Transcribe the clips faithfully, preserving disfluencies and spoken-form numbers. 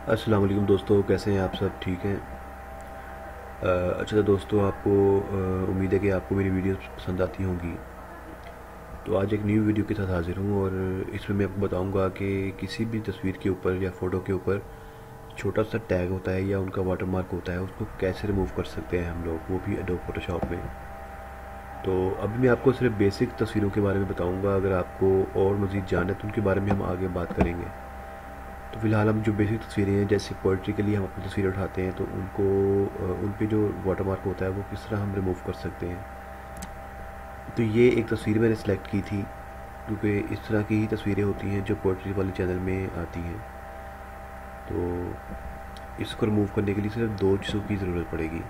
अस्सलाम वालेकुम दोस्तों, कैसे हैं आप सब? ठीक हैं। अ, अच्छा तो दोस्तों, आपको अ, उम्मीद है कि आपको मेरी वीडियोस पसंद आती होंगी। तो आज एक न्यू वीडियो के साथ हाज़िर हूँ और इसमें मैं आपको बताऊंगा कि किसी भी तस्वीर के ऊपर या फ़ोटो के ऊपर छोटा सा टैग होता है या उनका वाटरमार्क होता है, उसको कैसे रिमूव कर सकते हैं हम लोग, वो भी एडोब फोटोशॉप में। तो अभी मैं आपको सिर्फ बेसिक तस्वीरों के बारे में बताऊँगा। अगर आपको और मज़ीद जानना है तो उनके बारे में हम आगे बात करेंगे। तो फ़िलहाल हम जो बेसिक तस्वीरें हैं, जैसे पोइट्री के लिए हम अपनी तस्वीर उठाते हैं तो उनको अ, उन पे जो वाटरमार्क होता है वो किस तरह हम रिमूव कर सकते हैं। तो ये एक तस्वीर मैंने सेलेक्ट की थी, क्योंकि इस तरह की ही तस्वीरें होती हैं जो पोइट्री वाले चैनल में आती हैं। तो इसको रिमूव करने के लिए सिर्फ दो चीज़ों की ज़रूरत पड़ेगी।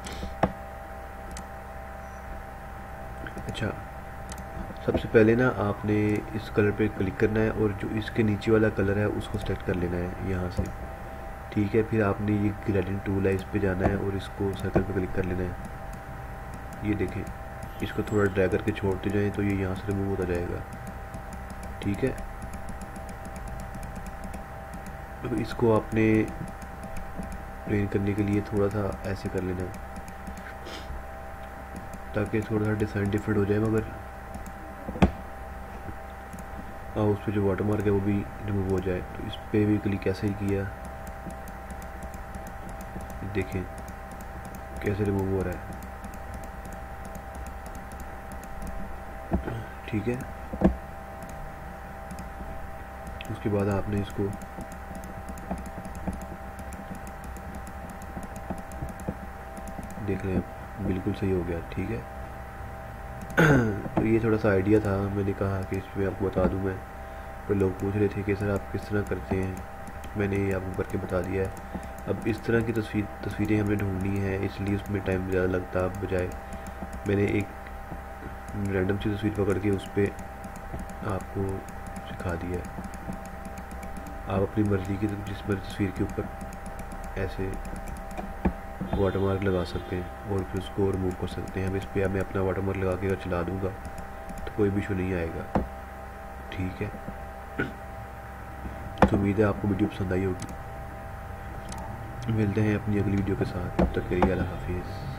अच्छा, सबसे पहले ना आपने इस कलर पे क्लिक करना है और जो इसके नीचे वाला कलर है उसको सेलेक्ट कर लेना है यहाँ से। ठीक है, फिर आपने ये ग्रेडियंट टूल है, इस पे जाना है और इसको सर्कल पे क्लिक कर लेना है। ये देखें, इसको थोड़ा ड्रैग करके छोड़ते जाएं तो ये यहाँ से रिमूव होता जाएगा। ठीक है, अब इसको आपने प्लेन करने के लिए थोड़ा सा ऐसे कर लेना है ताकि थोड़ा सा डिज़ाइन डिफरेंट हो जाए, मगर हाँ उस पर जो वाटरमार्क है वो भी रिमूव हो जाए। तो इस पर भी क्लिक ऐसे ही किया, देखें कैसे रिमूव हो रहा है। ठीक है, उसके बाद आपने इसको देख रहे हैं बिल्कुल सही हो गया। ठीक है, तो ये थोड़ा सा आइडिया था, मैंने कहा कि इसमें आपको बता दूं मैं। पर लोग पूछ रहे थे कि सर आप किस तरह करते हैं, मैंने ये आपको करके बता दिया है। अब इस तरह की तस्वीर तस्वीरें हमें ढूंढनी है, इसलिए उसमें टाइम ज़्यादा लगता बजाय मैंने एक रैंडम सी तस्वीर पकड़ के उस पर आपको सिखा दिया है। आप अपनी मर्ज़ी की जिस मर्ज़ी तस्वीर के ऊपर ऐसे वाटरमार्क लगा सकते हैं और फिर उसको रिमूव कर सकते हैं। अब इस पर मैं अपना वाटरमार्क लगा के अगर चला दूँगा तो कोई भी इशू नहीं आएगा। ठीक है, तो उम्मीद है आपको वीडियो पसंद आई होगी। मिलते हैं अपनी अगली वीडियो के साथ, तब तक के लिए अल्लाह हाफिज़।